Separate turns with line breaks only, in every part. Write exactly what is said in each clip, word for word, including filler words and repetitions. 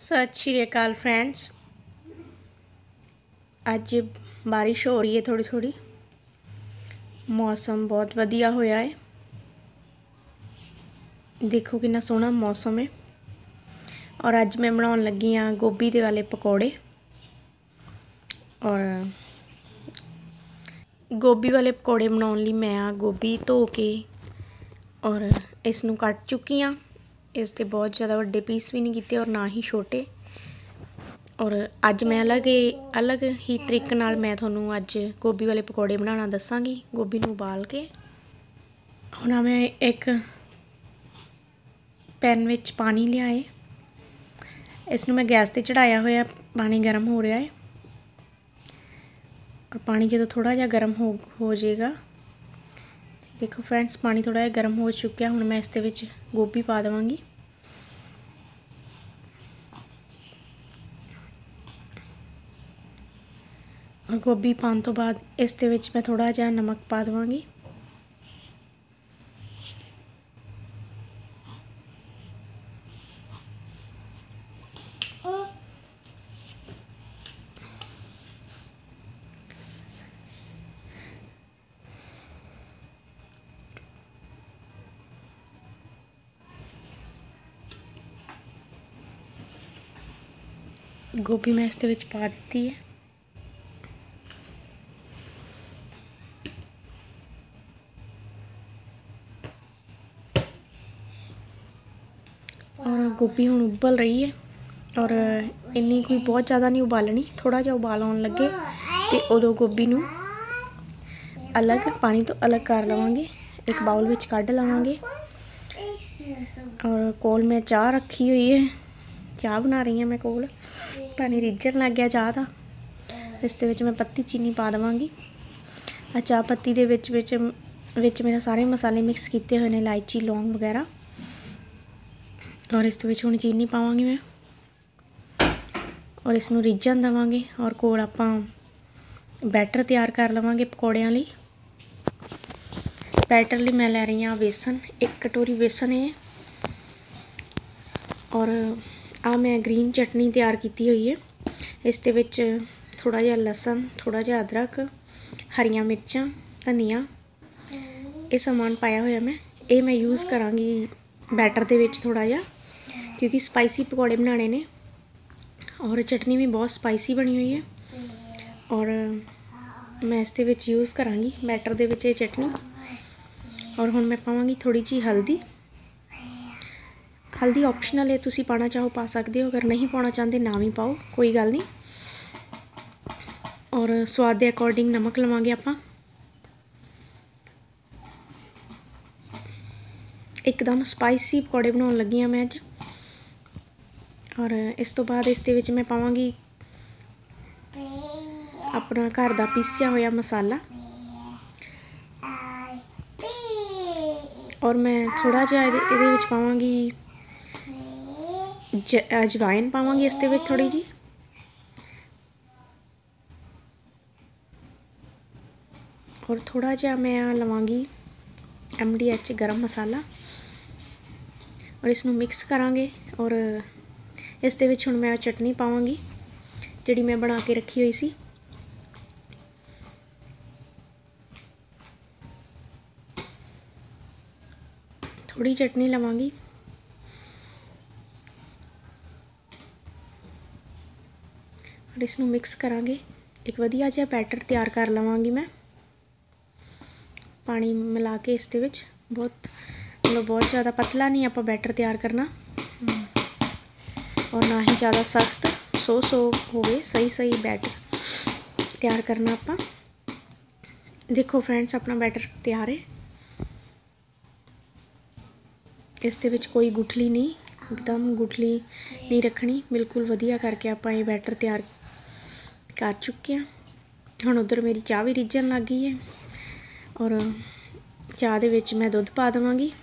सत श्री अकाल फ्रेंड्स। अज बारिश हो रही है थोड़ी थोड़ी, मौसम बहुत वधिया होया है। देखो कितना सोहना मौसम है। और अज मैं बनाउण लगी हाँ गोभी दे वाले पकौड़े। और गोभी वाले पकौड़े बनाउण लई मैं आ गोभी धो के और इसनूं कट चुकी हाँ। इस ते बहुत ज़्यादा वड्डे पीस भी नहीं कीते और ना ही छोटे। और अज मैं अलग अलग ही ट्रिक नाल मैं तुहानूं अज गोभी वाले पकौड़े बनाना दसांगी। गोभी नूं उबाल के हुण मैं एक पैन विच पानी लिया है, इसनूं मैं गैस ते चढ़ाया होया। पानी गर्म हो रहा है और पानी जो थोड़ा जिहा गर्म हो हो जाएगा, देखो फ्रेंड्स पानी थोड़ा जिहा गर्म हो चुका। हुण मैं इस दे विच गोभी पा देवांगी। और गोभी पाने तो बाद इस दे विच मैं थोड़ा जिहा नमक पा देवांगी। गोभी मैं इस दे विच पा दी है। और गोभी हुण उबल रही है और इन्नी कोई बहुत ज़्यादा नहीं उबालनी, थोड़ा जिहा उबाल आउण लगे तो उदों गोभी नूं अलग पानी तो अलग कर लवांगे, एक बाउल विच कढ़ लवांगे। और कोल मैं चाह रखी हुई है, चाह बना रही हूँ मैं कोल। पानी रिझण लग गया चाह दा, इस दे विच मैं पत्ती चीनी पा देवांगी। आ चाह पत्ती दे विच विच विच मेरे सारे मसाले मिक्स किए हुए हैं, इलायची लौंग वगैरह। और इस विच हुण चीनी पावांगी मैं और इसनूं रिझण देवांगे। और कोल आपां बैटर तैयार कर लवांगे पकौड़ियां लई। बैटर लई मैं लै रही हाँ बेसन, एक कटोरी बेसन है। और आ मैं ग्रीन चटनी तैयार की हुई है। इस दे विच थोड़ा जिहा लसन, थोड़ा जिहा अदरक, हरियां मिर्चां, धनिया, ये समान पाया होया मैं। ये मैं यूज़ करांगी बैटर दे विच थोड़ा जिहा, क्योंकि स्पाइसी पकौड़े बनाने ने। और चटनी भी बहुत स्पाइसी बनी हुई है। और मैं इस दे विच यूज़ करांगी बैटर दे विच ये चटनी। और हुण मैं पावांगी थोड़ी जी हल्दी। हल्दी ऑप्शनल है, तुसी पाना चाहो पा सकते हो, अगर नहीं पाना चाहते ना भी पाओ, कोई गल नहीं। और स्वाद के अकॉर्डिंग नमक लवांगे आपां। एकदम स्पाइसी पकौड़े बनाउण लगी हाँ मैं अज। और इस तो बाद इस दे विच मैं पावांगी अपना घर दा पीसिया होया मसाला। और मैं थोड़ा जिहा इहदे विच पावांगी अजवाइन पावांगी इस दे विच थोड़ी जी। और थोड़ा जिहा मैं लवांगी एम डी एच गरम मसाला। और इसनूं मिक्स करांगे। और इस दे विच हुण मैं चटनी पावांगी जिहड़ी मैं बना के रखी हुई सी। थोड़ी चटनी लवांगी और इसनूं मिक्स करांगे। एक वधिया जिहा बैटर तैयार कर लवांगी मैं, पानी मिला के इस दे विच। बहुत मतलब बहुत ज़्यादा पतला नहीं आपां बैटर तैयार करना और ना ही ज़्यादा सख्त, सो सो होवे, सही सही बैटर तैयार करना आपां। देखो फ्रेंड्स अपना बैटर तैयार है। इस दे विच कोई गुठली नहीं, एकदम गुठली नहीं रखनी, बिल्कुल वधिया करके आपां ये बैटर तैयार कर चुके हैं। हुण उधर मेरी चाह भी रिझण लग गई है। और चाह दे विच मैं दुध पा देवांगी।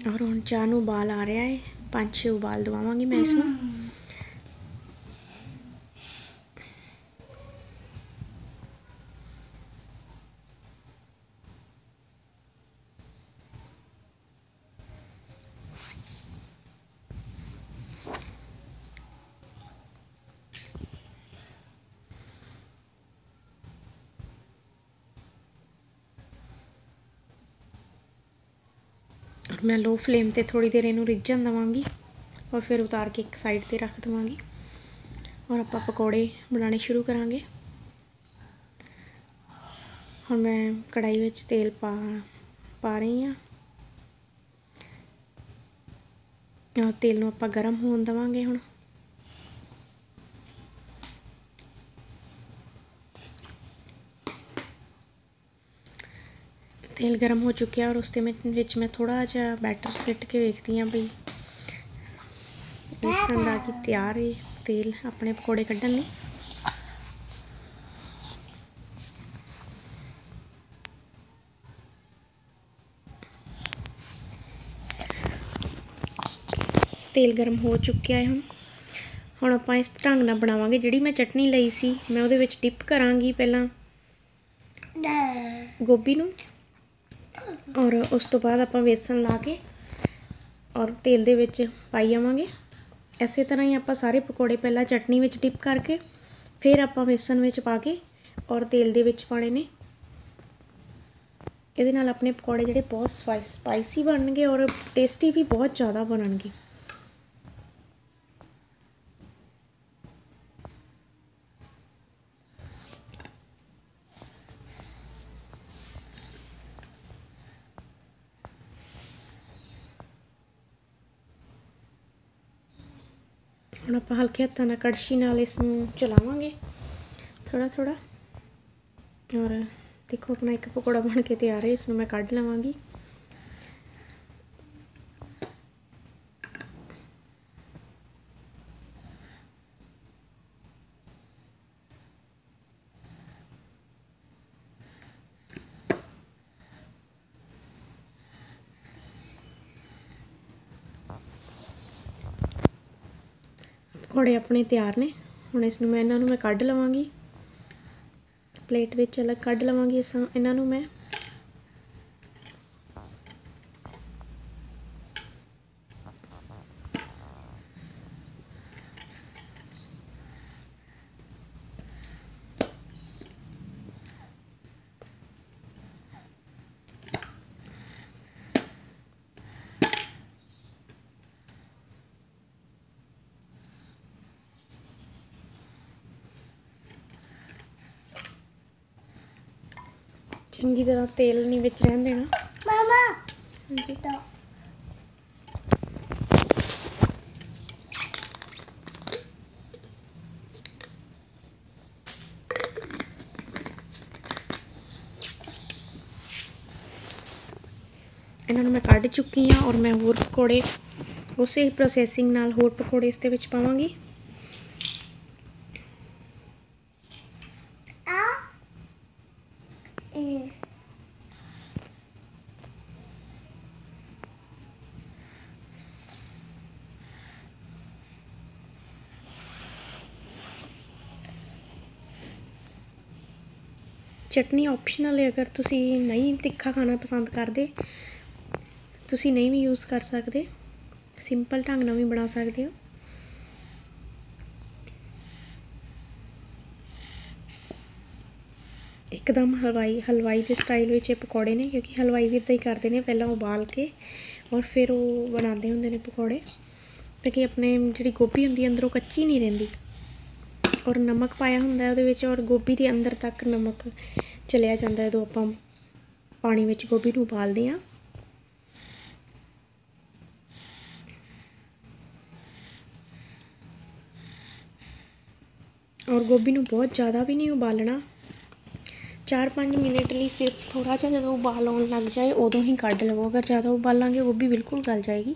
और हुण चाह नूं उबाल आ रहा है, पाँच छे उबाल दवावांगी मैं इसनूं। और मैं लो फ्लेम ते थोड़ी देर इनू रिझण दवांगी और फिर उतार के एक साइड ते रख दवांगी और आपां पकौड़े बनाने शुरू करांगे। हुण मैं कढ़ाई विच तेल पा पा रही हाँ और तेल नूं आपां गरम होण दवांगे। हुण तेल गरम हो चुकिया और उसके विच मैं थोड़ा जिहा बैटर सिट के वेखदी हाँ बई बेसन दा कि तैयार है तेल अपने पकौड़े कढ़ण लई। तेल गरम हो चुकिया है। हुण हुण आपां इस ढंग नाल बनावांगे। जिहड़ी मैं चटनी लई सी मैं उहदे विच डिप करांगी पहलां गोभी नूं और उस तो बाद आपां बेसन ला के और तेल दे विच पाई आवांगे। इसे तरह ही आपां सारे पकौड़े पहलां चटनी विच डिप करके फिर आपां बेसन विच पा के और तेल दे विच पाने ने। इहदे नाल अपने पकौड़े जिहड़े बहुत स्पाइस स्पाइसी बनणगे और टेस्टी भी बहुत ज़्यादा बनणगे। ਹੁਣ ਆਪਾਂ हल्के हत्थों नाल कड़छी नाल इसनूं चलावांगे थोड़ा थोड़ा और देखो अपना एक पकौड़ा बन के तैयार है। इसनूं मैं कढ़ लवांगी। पकौड़े अपने तैयार ने। हुण इसनूं मैं इन्हां नूं मैं कढ़ लवांगी प्लेट विच अलग कढ़ लवांगी। इस इन्हां नूं मैं चंगी तरह तेल नहीं विच रहन देना। मामा जी तो इन्हां नूं मैं कढ़ चुकी हाँ और मैं होर पकौड़े उसे प्रोसैसिंग नाल होर पकौड़े इस दे विच पावांगी। चटनी ऑप्शनल है, अगर तुसी नहीं तिखा खाना पसंद करते तुसी नहीं भी यूज़ कर सकते, सिंपल ढंग नाल भी बना सकते हो। एकदम हलवाई हलवाई के स्टाइल में पकौड़े ने, क्योंकि हलवाई भी इदा ही करते हैं, पहला उबाल के और फिर वो बनाते होंगे ने पकौड़े ताकि अपने जी गोभी होंगी अंदरों कच्ची नहीं रहिंदी और नमक पाया होंगे उहदे विच और गोभी के अंदर तक नमक चलिया जाता है जो आपां पानी विच गोभी नूं उबालते हैं। और गोभी नूं बहुत ज़्यादा भी नहीं उबालना, चार पाँच मिनट लिए सिर्फ थोड़ा जा जो उबाल आउण लग जाए उदों ही कढ़ लवो। अगर ज़्यादा उबालांगे गोभी बिल्कुल गल जाएगी।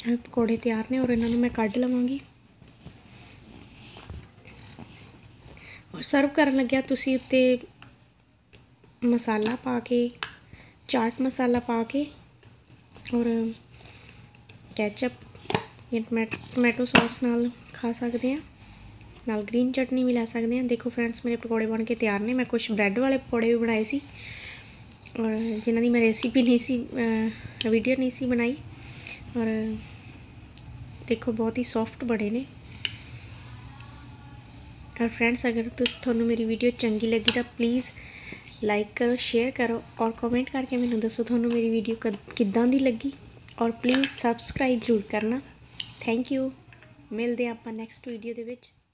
पकौड़े तैयार ने और इन्होंने मैं कढ़ लवांगी। और सर्व करन लग्या तुसी उत्ते मसाला पा के, चाट मसाला पा के और कैचअप या टमैटो सॉस नाल खा सकते हैं, नाल ग्रीन चटनी भी लै सकते हैं। देखो फ्रेंड्स मेरे पकौड़े बन के तैयार ने। मैं कुछ ब्रैड वाले पकौड़े भी बनाए सी और जिन्हां दी मैं रेसिपी नहीं सी वीडियो नहीं सी बनाई। और देखो बहुत ही सॉफ्ट बने ने। और फ्रेंड्स अगर तुस थोनू मेरी वीडियो चंगी लगी तो प्लीज़ लाइक करो, शेयर करो और कमेंट करके मैनू दसो थोनू मेरी वीडियो किद्दां दी लगी। और प्लीज़ सबसक्राइब जरूर करना। Thank you. मिलते हैं आपां नैक्सट वीडियो दे विच।